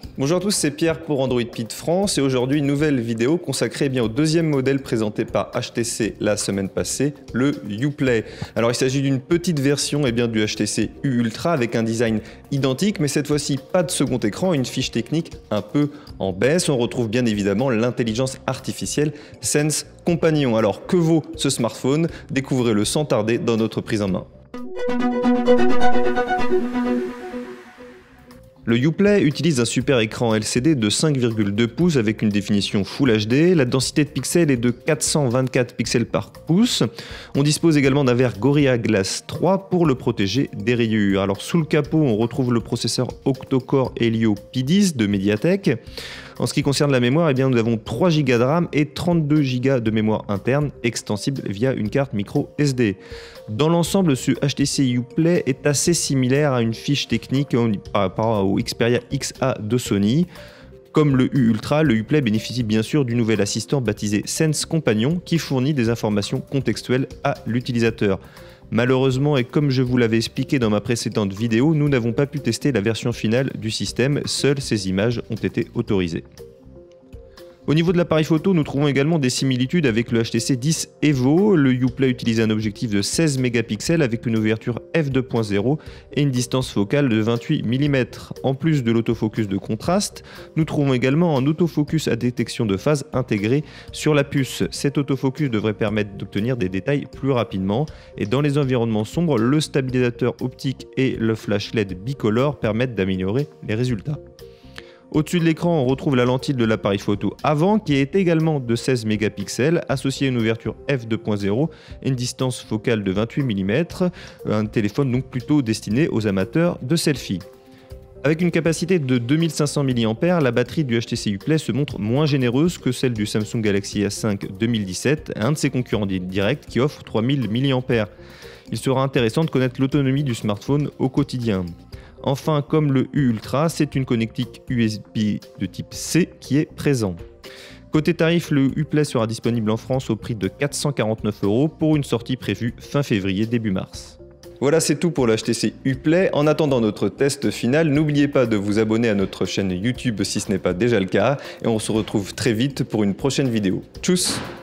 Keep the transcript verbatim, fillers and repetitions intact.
Bonjour à tous, c'est Pierre pour Android Pit France et aujourd'hui une nouvelle vidéo consacrée eh bien, au deuxième modèle présenté par H T C la semaine passée, le Uplay. Alors il s'agit d'une petite version eh bien, du H T C U Ultra avec un design identique mais cette fois-ci pas de second écran, une fiche technique un peu en baisse. On retrouve bien évidemment l'intelligence artificielle Sense Companion. Alors que vaut ce smartphone? Découvrez-le sans tarder dans notre prise en main. Le Uplay utilise un super écran L C D de cinq virgule deux pouces avec une définition Full H D. La densité de pixels est de quatre cent vingt-quatre pixels par pouce. On dispose également d'un verre Gorilla Glass trois pour le protéger des rayures. Alors sous le capot, on retrouve le processeur octa-core Helio P dix de Mediatek. En ce qui concerne la mémoire, eh bien, nous avons trois gigas de RAM et trente-deux gigas de mémoire interne extensible via une carte micro S D. Dans l'ensemble, ce H T C Uplay est assez similaire à une fiche technique par rapport au Xperia X A de Sony. Comme le U Ultra, le Uplay bénéficie bien sûr du nouvel assistant baptisé Sense Companion qui fournit des informations contextuelles à l'utilisateur. Malheureusement, et comme je vous l'avais expliqué dans ma précédente vidéo, nous n'avons pas pu tester la version finale du système, seules ces images ont été autorisées. Au niveau de l'appareil photo, nous trouvons également des similitudes avec le H T C dix Evo. Le Uplay utilise un objectif de seize mégapixels avec une ouverture f deux point zéro et une distance focale de vingt-huit millimètres. En plus de l'autofocus de contraste, nous trouvons également un autofocus à détection de phase intégré sur la puce. Cet autofocus devrait permettre d'obtenir des détails plus rapidement. Et dans les environnements sombres, le stabilisateur optique et le flash L E D bicolore permettent d'améliorer les résultats. Au-dessus de l'écran, on retrouve la lentille de l'appareil photo avant qui est également de seize mégapixels, associée à une ouverture f deux point zéro et une distance focale de vingt-huit millimètres, un téléphone donc plutôt destiné aux amateurs de selfie. Avec une capacité de deux mille cinq cents milliampères heure, la batterie du H T C Uplay se montre moins généreuse que celle du Samsung Galaxy S cinq deux mille dix-sept, un de ses concurrents directs qui offre trois mille milliampères heure. Il sera intéressant de connaître l'autonomie du smartphone au quotidien. Enfin, comme le U Ultra, c'est une connectique U S B de type C qui est présent. Côté tarif, le Uplay sera disponible en France au prix de quatre cent quarante-neuf euros pour une sortie prévue fin février début mars. Voilà, c'est tout pour le H T C Uplay. En attendant notre test final, n'oubliez pas de vous abonner à notre chaîne YouTube si ce n'est pas déjà le cas et on se retrouve très vite pour une prochaine vidéo. Tchuss!